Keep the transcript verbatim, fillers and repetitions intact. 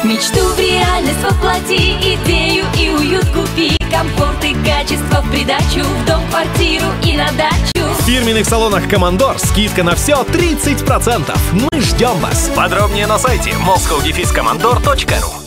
Мечту в реальность воплоти, идею и уют купи. Комфорт и качество в придачу, в дом, квартиру и на дачу. В фирменных салонах «Командор» скидка на все тридцать процентов. Мы ждем вас. Подробнее на сайте москоу дефис командор точка ру.